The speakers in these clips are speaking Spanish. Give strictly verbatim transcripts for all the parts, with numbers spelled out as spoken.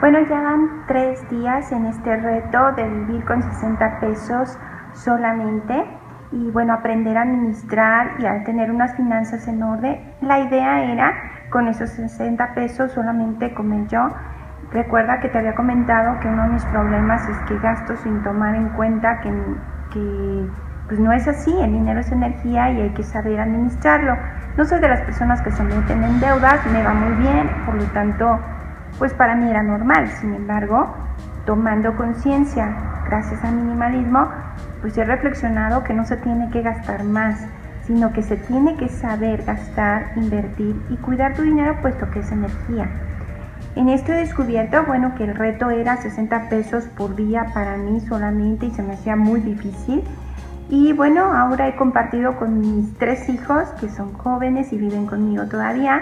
Bueno, ya van tres días en este reto de vivir con sesenta pesos solamente y bueno, aprender a administrar y a tener unas finanzas en orden. La idea era con esos sesenta pesos solamente comer yo. Recuerda que te había comentado que uno de mis problemas es que gasto sin tomar en cuenta que, que pues no es así, el dinero es energía y hay que saber administrarlo. No soy de las personas que se meten en deudas, me va muy bien, por lo tanto, pues para mí era normal. Sin embargo, tomando conciencia, gracias al minimalismo, pues he reflexionado que no se tiene que gastar más, sino que se tiene que saber gastar, invertir y cuidar tu dinero, puesto que es energía. En esto he descubierto, bueno, que el reto era sesenta pesos por día para mí solamente y se me hacía muy difícil. Y bueno, ahora he compartido con mis tres hijos, que son jóvenes y viven conmigo todavía,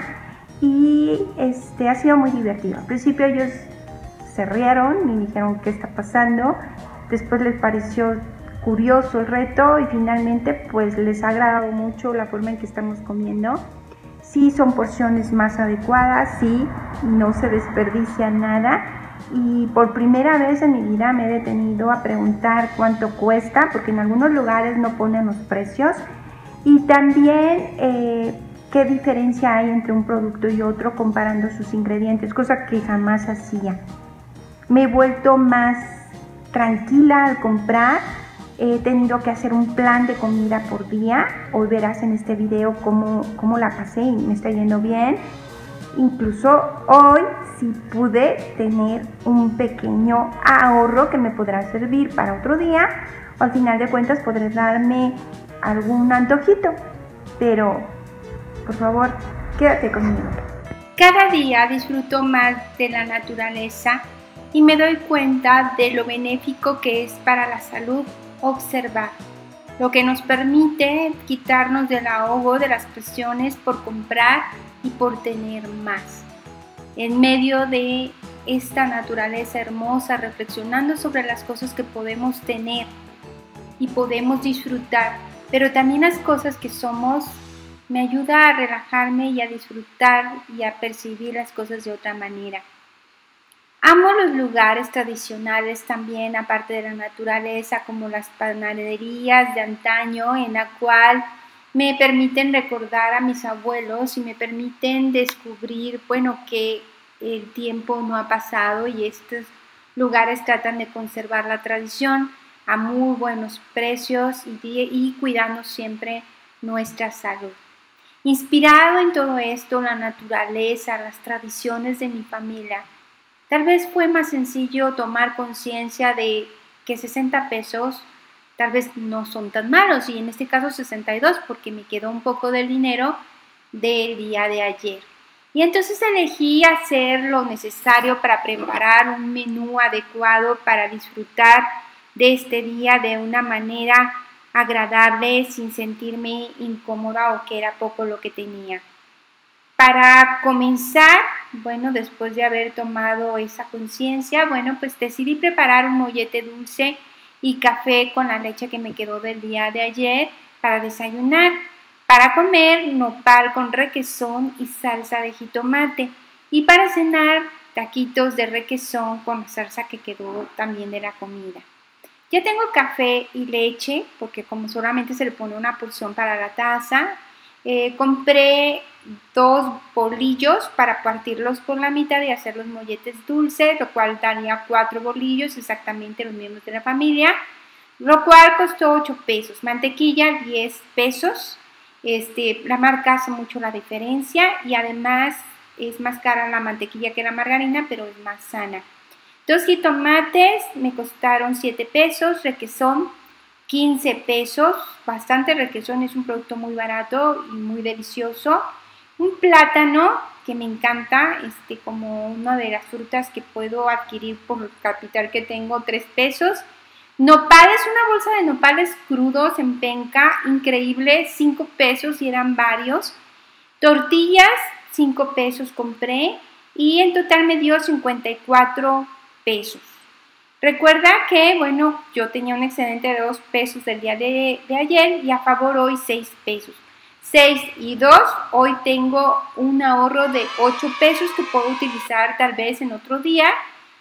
y este ha sido muy divertido. Al principio ellos se rieron y dijeron qué está pasando, después les pareció curioso el reto y finalmente pues les ha agradado mucho la forma en que estamos comiendo. Sí son porciones más adecuadas, sí, no se desperdicia nada y por primera vez en mi vida me he detenido a preguntar cuánto cuesta, porque en algunos lugares no ponen los precios, y también eh, qué diferencia hay entre un producto y otro comparando sus ingredientes, cosa que jamás hacía. Me he vuelto más tranquila al comprar, he tenido que hacer un plan de comida por día. Hoy verás en este video cómo, cómo la pasé y me está yendo bien. Incluso hoy sí pude tener un pequeño ahorro que me podrá servir para otro día, o al final de cuentas podré darme algún antojito, pero por favor, quédate conmigo. Cada día disfruto más de la naturaleza y me doy cuenta de lo benéfico que es para la salud observar, lo que nos permite quitarnos del ahogo de las presiones por comprar y por tener más. En medio de esta naturaleza hermosa, reflexionando sobre las cosas que podemos tener y podemos disfrutar, pero también las cosas que somos, me ayuda a relajarme y a disfrutar y a percibir las cosas de otra manera. Amo los lugares tradicionales también, aparte de la naturaleza, como las panaderías de antaño, en la cual me permiten recordar a mis abuelos y me permiten descubrir, bueno, que el tiempo no ha pasado y estos lugares tratan de conservar la tradición a muy buenos precios y, y cuidando siempre nuestra salud. Inspirado en todo esto, la naturaleza, las tradiciones de mi familia, tal vez fue más sencillo tomar conciencia de que sesenta pesos tal vez no son tan malos, y en este caso sesenta y dos, porque me quedó un poco del dinero del día de ayer. Y entonces elegí hacer lo necesario para preparar un menú adecuado para disfrutar de este día de una manera agradable, sin sentirme incómoda o que era poco lo que tenía. Para comenzar, bueno, después de haber tomado esa conciencia, bueno, pues decidí preparar un mollete dulce y café con la leche que me quedó del día de ayer para desayunar. Para comer, nopal con requesón y salsa de jitomate. Y para cenar, taquitos de requesón con la salsa que quedó también de la comida. Ya tengo café y leche, porque como solamente se le pone una porción para la taza, eh, compré dos bolillos para partirlos por la mitad y hacer los molletes dulces, lo cual daría cuatro bolillos, exactamente los mismos de la familia, lo cual costó ocho pesos. Mantequilla, diez pesos. Este, la marca hace mucho la diferencia y además es más cara la mantequilla que la margarina, pero es más sana. Dos jitomates me costaron siete pesos, requesón quince pesos, bastante requesón, es un producto muy barato y muy delicioso. Un plátano que me encanta, este, como una de las frutas que puedo adquirir por el capital que tengo, tres pesos. Nopales, una bolsa de nopales crudos en penca, increíble, cinco pesos y eran varios. Tortillas, cinco pesos compré y en total me dio cincuenta y cuatro pesos. Recuerda que, bueno, yo tenía un excedente de dos pesos del día de, de ayer y a favor hoy seis pesos. seis y dos, hoy tengo un ahorro de ocho pesos que puedo utilizar tal vez en otro día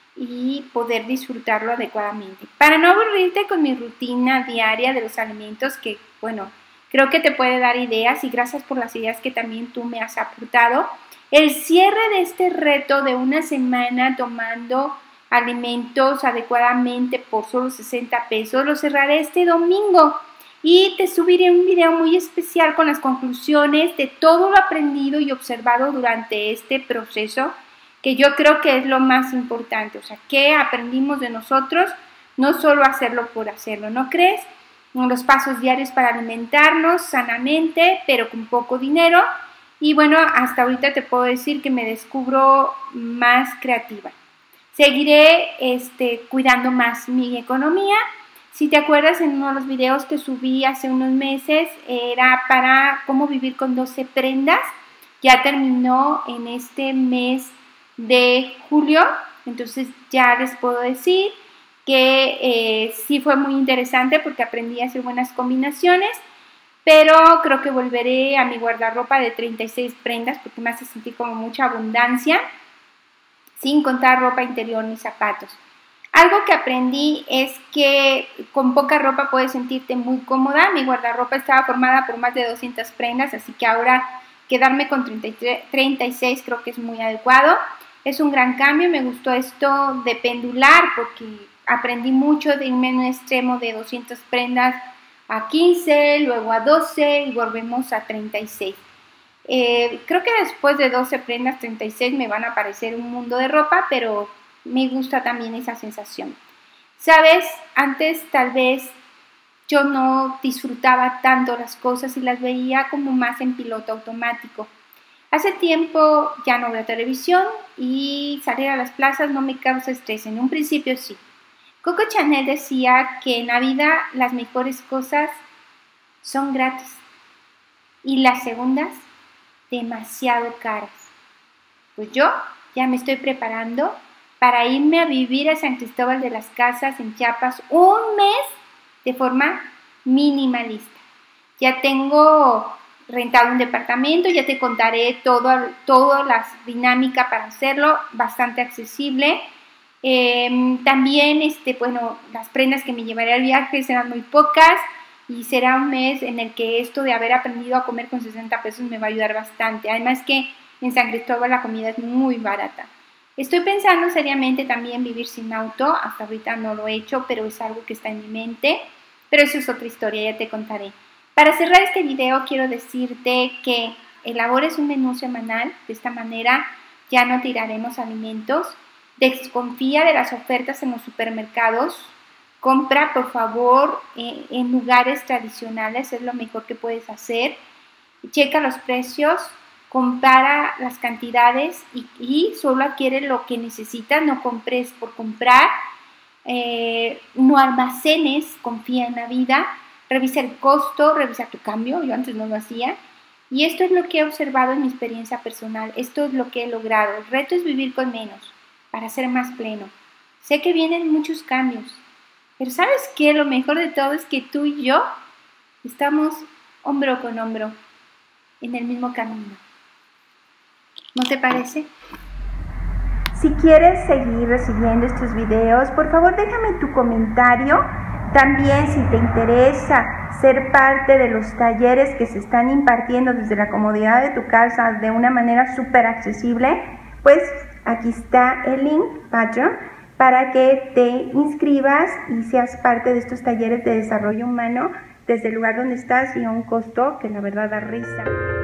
y poder disfrutarlo adecuadamente. Para no aburrirte con mi rutina diaria de los alimentos, que bueno, creo que te puede dar ideas, y gracias por las ideas que también tú me has aportado. El cierre de este reto de una semana tomando alimentos adecuadamente por solo sesenta pesos lo cerraré este domingo y te subiré un video muy especial con las conclusiones de todo lo aprendido y observado durante este proceso, que yo creo que es lo más importante. O sea, ¿qué aprendimos de nosotros? No solo hacerlo por hacerlo, ¿no crees? Los pasos diarios para alimentarnos sanamente, pero con poco dinero. Y bueno, hasta ahorita te puedo decir que me descubro más creativa. Seguiré este, cuidando más mi economía. Si te acuerdas, en uno de los videos que subí hace unos meses era para cómo vivir con doce prendas. Ya terminó en este mes de julio, entonces ya les puedo decir que eh, sí fue muy interesante porque aprendí a hacer buenas combinaciones, pero creo que volveré a mi guardarropa de treinta y seis prendas porque me hace sentir como mucha abundancia, sin contar ropa interior ni zapatos. Algo que aprendí es que con poca ropa puedes sentirte muy cómoda. Mi guardarropa estaba formada por más de doscientas prendas, así que ahora quedarme con treinta y seis creo que es muy adecuado. Es un gran cambio, me gustó esto de pendular porque aprendí mucho de irme en un extremo de doscientas prendas a quince, luego a doce y volvemos a treinta y seis. Eh, creo que después de doce prendas, treinta y seis me van a parecer un mundo de ropa, pero me gusta también esa sensación. ¿Sabes? Antes tal vez yo no disfrutaba tanto las cosas y las veía como más en piloto automático. Hace tiempo ya no veo televisión y salir a las plazas no me causa estrés. En un principio sí. Coco Chanel decía que en la vida las mejores cosas son gratis y las segundas demasiado caras. Pues yo ya me estoy preparando para irme a vivir a San Cristóbal de las Casas en Chiapas un mes de forma minimalista. Ya tengo rentado un departamento, ya te contaré todo, toda la dinámica para hacerlo, bastante accesible. Eh, también, este, bueno, las prendas que me llevaré al viaje serán muy pocas y será un mes en el que esto de haber aprendido a comer con sesenta pesos me va a ayudar bastante. Además que en San Cristóbal la comida es muy barata. Estoy pensando seriamente también vivir sin auto, hasta ahorita no lo he hecho, pero es algo que está en mi mente, pero eso es otra historia, ya te contaré. Para cerrar este video quiero decirte que elabores un menú semanal, de esta manera ya no tiraremos alimentos. Desconfía de las ofertas en los supermercados, compra por favor eh, en lugares tradicionales, es lo mejor que puedes hacer. Checa los precios, compara las cantidades y, y solo adquiere lo que necesitas, no compres por comprar, eh, no almacenes, confía en la vida, revisa el costo, revisa tu cambio, yo antes no lo hacía. Y esto es lo que he observado en mi experiencia personal, esto es lo que he logrado. El reto es vivir con menos, para ser más pleno. Sé que vienen muchos cambios, pero ¿sabes qué? Lo mejor de todo es que tú y yo estamos hombro con hombro en el mismo camino. ¿No te parece? Si quieres seguir recibiendo estos videos, por favor déjame tu comentario. También si te interesa ser parte de los talleres que se están impartiendo desde la comodidad de tu casa de una manera súper accesible, pues aquí está el link Patreon para que te inscribas y seas parte de estos talleres de desarrollo humano desde el lugar donde estás y a un costo que la verdad da risa.